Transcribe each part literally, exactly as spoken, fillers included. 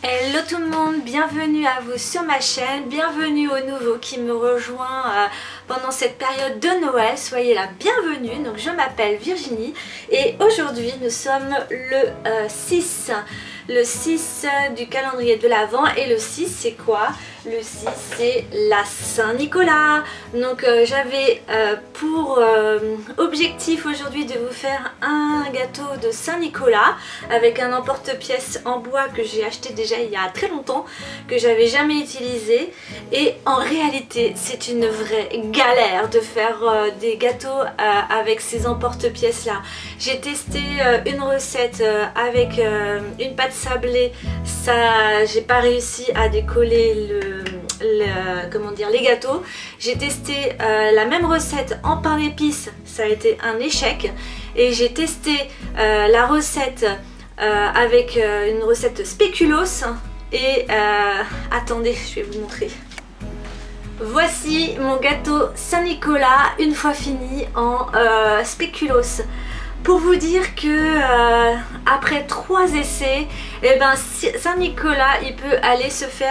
Hello tout le monde, bienvenue à vous sur ma chaîne, bienvenue aux nouveaux qui me rejoignent euh, pendant cette période de Noël, soyez la bienvenue. Donc je m'appelle Virginie et aujourd'hui nous sommes le euh, six, le six du calendrier de l'Avent. Et le six c'est quoi? Le six c'est la Saint-Nicolas. Donc euh, j'avais euh, pour euh, objectif aujourd'hui de vous faire un gâteau de Saint-Nicolas avec un emporte-pièce en bois que j'ai acheté déjà il y a très longtemps, que j'avais jamais utilisé. Et en réalité c'est une vraie galère de faire euh, des gâteaux euh, avec ces emporte-pièces là. J'ai testé euh, une recette euh, avec euh, une pâte sablée, ça j'ai pas réussi à décoller le Le, comment dire, les gâteaux. J'ai testé euh, la même recette en pain d'épices, ça a été un échec. Et j'ai testé euh, la recette euh, avec euh, une recette spéculoos et euh, attendez, je vais vous montrer. Voici mon gâteau Saint-Nicolas une fois fini en euh, spéculoos. Pour vous dire que euh, après trois essais, eh ben, Saint-Nicolas il peut aller se faire.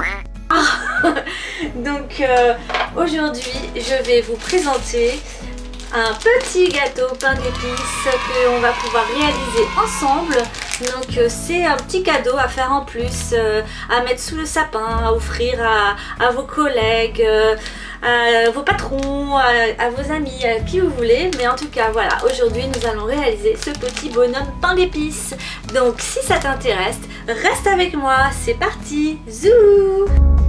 Donc euh, aujourd'hui je vais vous présenter un petit gâteau pain d'épices que on va pouvoir réaliser ensemble. Donc euh, c'est un petit cadeau à faire en plus, euh, à mettre sous le sapin, à offrir à, à vos collègues, euh, à vos patrons, à, à vos amis, à qui vous voulez. Mais en tout cas voilà, aujourd'hui nous allons réaliser ce petit bonhomme pain d'épices. Donc si ça t'intéresse, reste avec moi, c'est parti, zou.